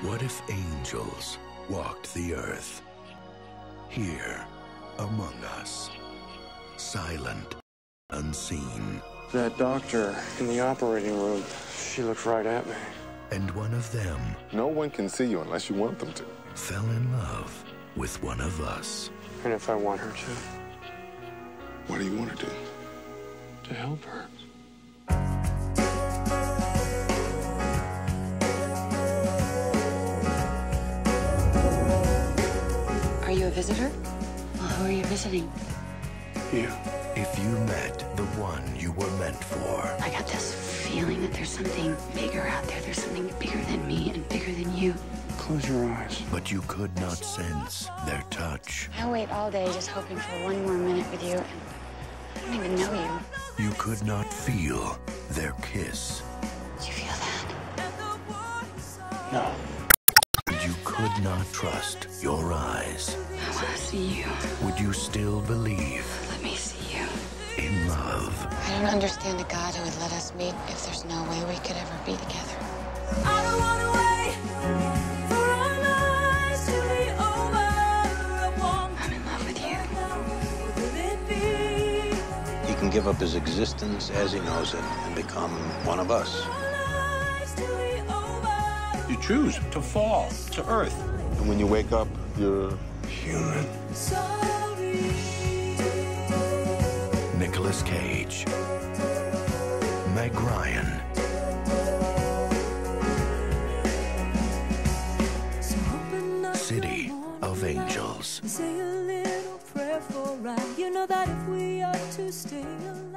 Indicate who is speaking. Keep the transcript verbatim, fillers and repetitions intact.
Speaker 1: What if angels walked the earth, here among us, silent, unseen?
Speaker 2: That doctor in the operating room, she looked right at me.
Speaker 1: And one of them,
Speaker 3: no one can see you unless you want them to,
Speaker 1: fell in love with one of us.
Speaker 2: And if I want her to?
Speaker 3: What do you want to do?
Speaker 2: To help her.
Speaker 4: Are you a visitor? Well, who are you visiting?
Speaker 2: You.
Speaker 1: If you met the one you were meant for.
Speaker 4: I got this feeling that there's something bigger out there. There's something bigger than me and bigger than you.
Speaker 2: Close your eyes.
Speaker 1: But you could not sense their touch.
Speaker 4: I wait all day just hoping for one more minute with you, and I don't even know you.
Speaker 1: You could not feel their kiss.
Speaker 4: Did you feel that?
Speaker 2: No.
Speaker 1: You could not trust your eyes.
Speaker 4: I want to see you.
Speaker 1: Would you still believe
Speaker 4: Let me see you.
Speaker 1: in love?
Speaker 5: I don't understand a God who would let us meet if there's no way we could ever be together.
Speaker 6: I don't want to wait for our lives to be over. I want
Speaker 4: I'm in love with you.
Speaker 6: will it be
Speaker 7: He can give up his existence as he knows it and become one of us.
Speaker 6: our lives to be over.
Speaker 8: You choose to fall to earth.
Speaker 3: And when you wake up, you're
Speaker 1: Human.
Speaker 6: Sorry.
Speaker 1: Nicolas Cage. Meg Ryan.
Speaker 6: So open up
Speaker 1: City
Speaker 6: your morning
Speaker 1: of
Speaker 6: light
Speaker 1: Angels.
Speaker 6: and say a little prayer for right. You know that if we are to stay alive.